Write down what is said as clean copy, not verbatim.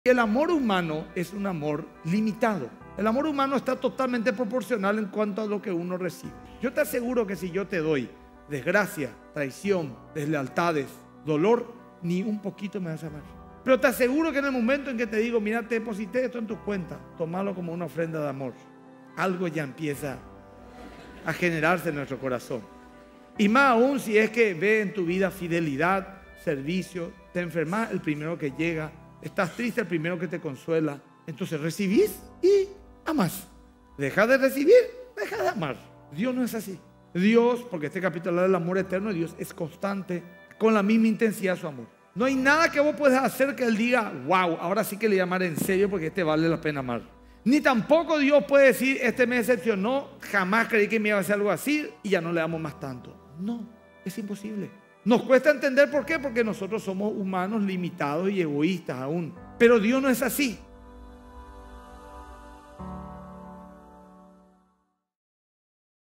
El amor humano es un amor limitado. El amor humano está totalmente proporcional en cuanto a lo que uno recibe. Yo te aseguro que si yo te doy desgracia, traición, deslealtades, dolor, ni un poquito me vas a amar. Pero te aseguro que en el momento en que te digo, mira, te deposité esto en tus cuentas, tomalo como una ofrenda de amor, algo ya empieza a generarse en nuestro corazón. Y más aún si es que ve en tu vida fidelidad, servicio, te enfermas, el primero que llega, estás triste, el primero que te consuela. Entonces recibís y amás. Dejas de recibir, dejas de amar. Dios no es así. Dios, porque este capítulo habla del amor eterno, Dios es constante, con la misma intensidad su amor. No hay nada que vos puedas hacer que Él diga, wow, ahora sí que le voy a amar en serio porque este vale la pena amar. Ni tampoco Dios puede decir, este me decepcionó, jamás creí que me iba a hacer algo así y ya no le amo más tanto. No, es imposible. Nos cuesta entender por qué, porque nosotros somos humanos limitados y egoístas aún. Pero Dios no es así.